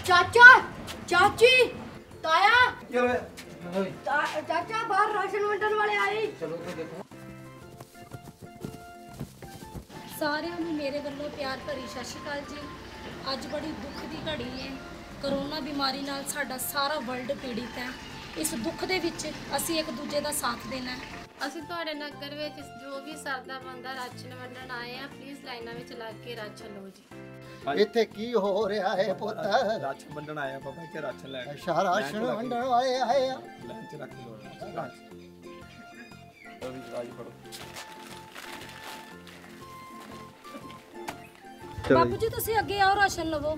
चाचा चाची ताया चलो चाचा बाहर राशन वंडन वाले आए। चलो तो देखो ਸਾਰਿਆਂ ਨੂੰ ਮੇਰੇ ਵੱਲੋਂ ਪਿਆਰ ਭਰੀ ਸਤਿ ਸ਼੍ਰੀ ਅਕਾਲ ਜੀ। ਅੱਜ ਬੜੀ ਦੁੱਖ ਦੀ ਘੜੀ ਹੈ। ਕਰੋਨਾ ਬਿਮਾਰੀ ਨਾਲ ਸਾਡਾ ਸਾਰਾ ਵਰਲਡ ਪੀੜਿਤ ਹੈ। ਇਸ ਦੁੱਖ ਦੇ ਵਿੱਚ ਅਸੀਂ ਇੱਕ ਦੂਜੇ ਦਾ ਸਾਥ ਦੇਣਾ ਹੈ। ਅਸੀਂ ਤੁਹਾਡੇ ਨਗਰ ਵਿੱਚ ਜੋ ਵੀ ਸਰਦਾ ਬੰਦਾ ਰਾਸ਼ਨ ਵੰਡਣ ਆਏ ਆ, ਪਲੀਜ਼ ਲਾਈਨਾਂ ਵਿੱਚ ਲੱਗ ਕੇ ਰਾਸ਼ਨ ਲਓ ਜੀ। ਇੱਥੇ ਕੀ ਹੋ ਰਿਹਾ ਹੈ ਪੁੱਤ? ਰਾਸ਼ਨ ਵੰਡਣ ਆਇਆ ਬਾਬਾ ਕਿ ਰਾਸ਼ਨ ਲੈ ਕੇ ਅੱਛਾ ਰਾਸ਼ਨ ਵੰਡਣ ਵਾਲੇ ਆਏ ਆ। ਲੈਣ ਚ ਰੱਖ ਲੋ ਰਾਜ ਫੜੋ। ਬਾਪੂ ਜੀ ਤੁਸੀਂ ਅੱਗੇ ਆਓ, ਰਾਸ਼ਨ ਲਵੋ।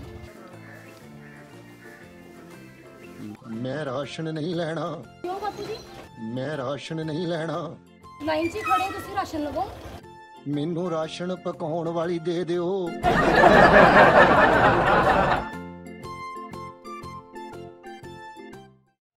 ਮੈਂ ਰਾਸ਼ਨ ਨਹੀਂ ਲੈਣਾ। ਕਿਉਂ ਬਾਪੂ ਜੀ? ਮੈਂ ਰਾਸ਼ਨ ਨਹੀਂ ਲੈਣਾ। ਲਾਈਨ 'ਚ ਹੀ ਖੜੇ ਤੁਸੀਂ ਰਾਸ਼ਨ ਲਵੋ। ਮੈਨੂੰ ਰਾਸ਼ਨ ਪਕਾਉਣ ਵਾਲੀ ਦੇ ਦਿਓ।